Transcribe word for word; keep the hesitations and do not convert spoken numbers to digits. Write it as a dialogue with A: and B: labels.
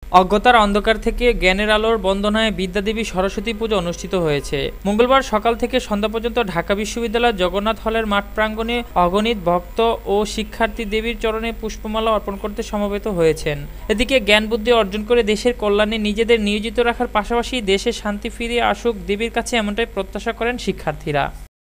A: অজ্ঞতার অন্ধকার থেকে জ্ঞানের আলোর বন্দনায় বিদ্যাদেবী সরস্বতী পুজো অনুষ্ঠিত হয়েছে। মঙ্গলবার সকাল থেকে সন্ধ্যা পর্যন্ত ঢাকা বিশ্ববিদ্যালয়ের জগন্নাথ হলের মাঠ প্রাঙ্গণে অগণিত ভক্ত ও শিক্ষার্থী দেবীর চরণে পুষ্পমালা অর্পণ করতে সমবেত হয়েছেন। এদিকে জ্ঞান বুদ্ধি অর্জন করে দেশের কল্যাণে নিজেদের নিয়োজিত রাখার পাশাপাশি দেশে শান্তি ফিরিয়ে আসুক দেবীর কাছে এমনটাই প্রত্যাশা করেন শিক্ষার্থীরা।